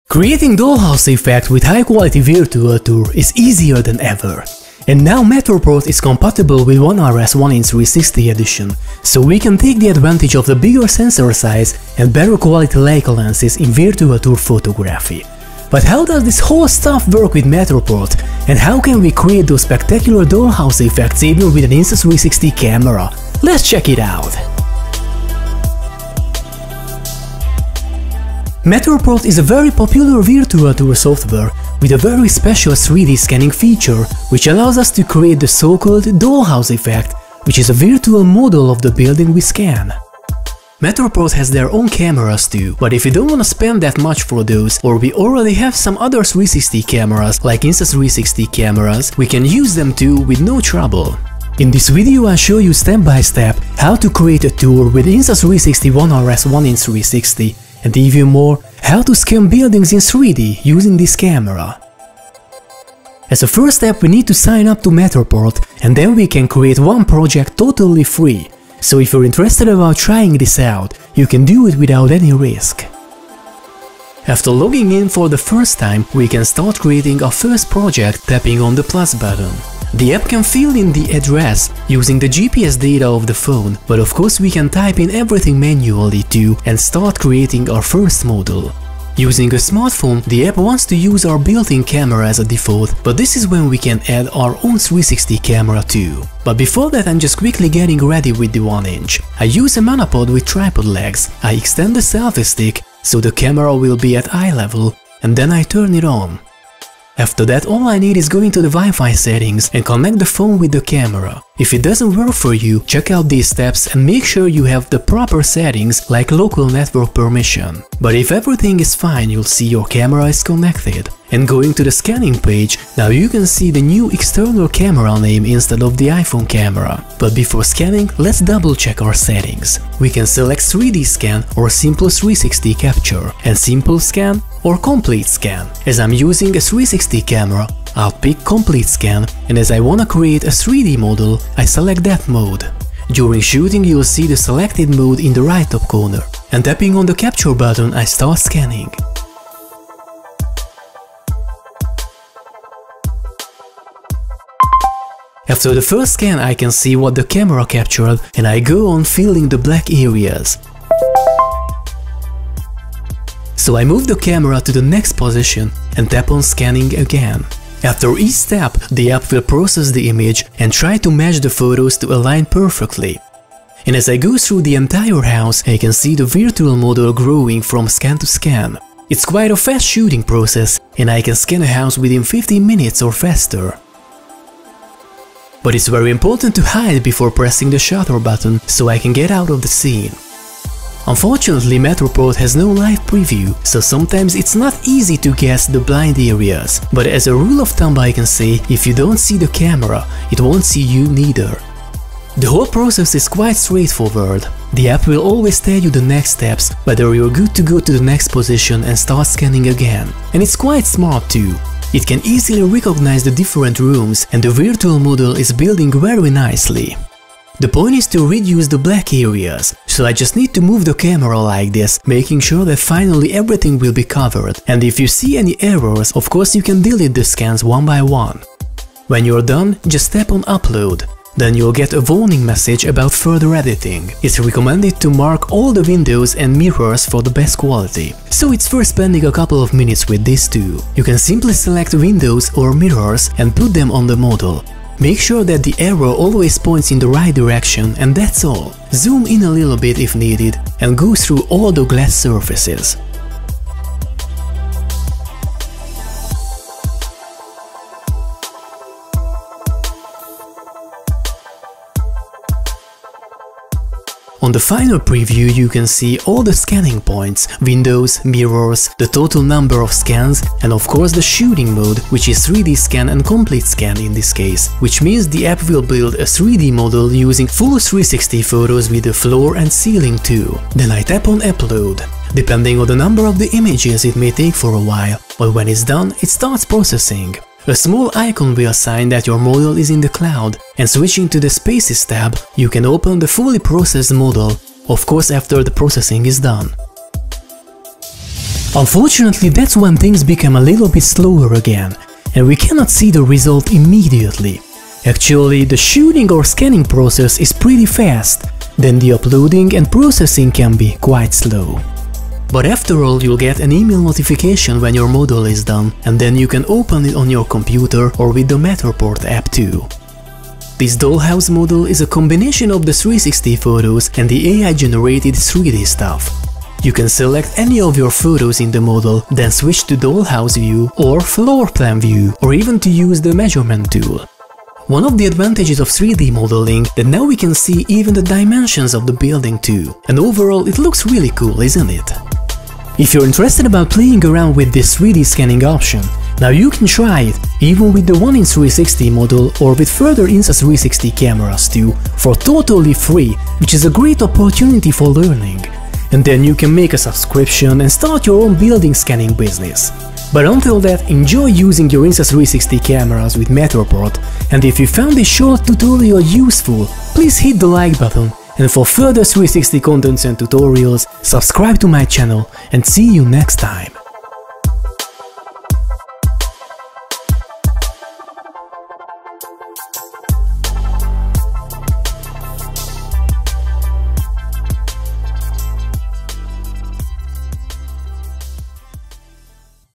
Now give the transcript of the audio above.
Creating dollhouse effect with high-quality virtual tour is easier than ever. And now Matterport is compatible with One RS 1-in-360 edition, so we can take the advantage of the bigger sensor size and better quality Leica lenses in virtual tour photography. But how does this whole stuff work with Matterport, and how can we create those spectacular dollhouse effects even with an Insta360 camera? Let's check it out! Matterport is a very popular virtual tour software with a very special 3D scanning feature, which allows us to create the so-called dollhouse effect, which is a virtual model of the building we scan. Matterport has their own cameras too, but if you don't want to spend that much for those, or we already have some other 360 cameras like Insta360 cameras, we can use them too with no trouble. In this video I'll show you step by step how to create a tour with Insta360 One RS 1-in-360, and even more, how to scan buildings in 3D using this camera. As a first step we need to sign up to Matterport, and then we can create one project totally free. So if you're interested about trying this out, you can do it without any risk. After logging in for the first time, we can start creating our first project tapping on the plus button. The app can fill in the address using the GPS data of the phone, but of course we can type in everything manually too and start creating our first model. Using a smartphone, the app wants to use our built-in camera as a default, but this is when we can add our own 360 camera too. But before that I'm just quickly getting ready with the 1-inch. I use a monopod with tripod legs, I extend the selfie stick so the camera will be at eye level, and then I turn it on. After that, all I need is go into the Wi-Fi settings and connect the phone with the camera. If it doesn't work for you, check out these steps and make sure you have the proper settings like local network permission. But if everything is fine, you'll see your camera is connected. And going to the scanning page, now you can see the new external camera name instead of the iPhone camera. But before scanning, let's double check our settings. We can select 3D scan or simple 360 capture, and simple scan or complete scan. As I'm using a 360 camera, I'll pick complete scan, and as I wanna create a 3D model, I select that mode. During shooting you'll see the selected mode in the right top corner, and tapping on the capture button I start scanning. After the first scan I can see what the camera captured, and I go on filling the black areas. So I move the camera to the next position and tap on scanning again. After each step, the app will process the image and try to match the photos to align perfectly. And as I go through the entire house, I can see the virtual model growing from scan to scan. It's quite a fast shooting process, and I can scan a house within 15 minutes or faster. But it's very important to hide before pressing the shutter button so I can get out of the scene. Unfortunately, Matterport has no live preview, so sometimes it's not easy to guess the blind areas. But as a rule of thumb I can say, if you don't see the camera, it won't see you neither. The whole process is quite straightforward. The app will always tell you the next steps, whether you're good to go to the next position and start scanning again. And it's quite smart too. It can easily recognize the different rooms, and the virtual model is building very nicely. The point is to reduce the black areas, so I just need to move the camera like this, making sure that finally everything will be covered. And if you see any errors, of course you can delete the scans one by one. When you're done, just tap on upload. Then you'll get a warning message about further editing. It's recommended to mark all the windows and mirrors for the best quality. So it's worth spending a couple of minutes with this too. You can simply select windows or mirrors and put them on the model. Make sure that the arrow always points in the right direction, and that's all. Zoom in a little bit if needed and go through all the glass surfaces. On the final preview you can see all the scanning points, windows, mirrors, the total number of scans, and of course the shooting mode, which is 3D scan and complete scan in this case, which means the app will build a 3D model using full 360 photos with the floor and ceiling too. Then I tap on upload. Depending on the number of the images it may take for a while, but when it's done it starts processing. A small icon will sign that your model is in the cloud, and switching to the Spaces tab, you can open the fully processed model, of course after the processing is done. Unfortunately, that's when things become a little bit slower again, and we cannot see the result immediately. Actually, the shooting or scanning process is pretty fast, then the uploading and processing can be quite slow. But after all, you'll get an email notification when your model is done, and then you can open it on your computer or with the Matterport app too. This dollhouse model is a combination of the 360 photos and the AI-generated 3D stuff. You can select any of your photos in the model, then switch to dollhouse view or floor plan view, or even to use the measurement tool. One of the advantages of 3D modeling that now we can see even the dimensions of the building too, and overall it looks really cool, isn't it? If you're interested about playing around with this 3D scanning option, now you can try it even with the one Insta360 model or with further Insta360 cameras too, for totally free, which is a great opportunity for learning. And then you can make a subscription and start your own building scanning business. But until that, enjoy using your Insta360 cameras with Matterport, and if you found this short tutorial useful, please hit the like button, and for further 360 contents and tutorials, subscribe to my channel, and see you next time.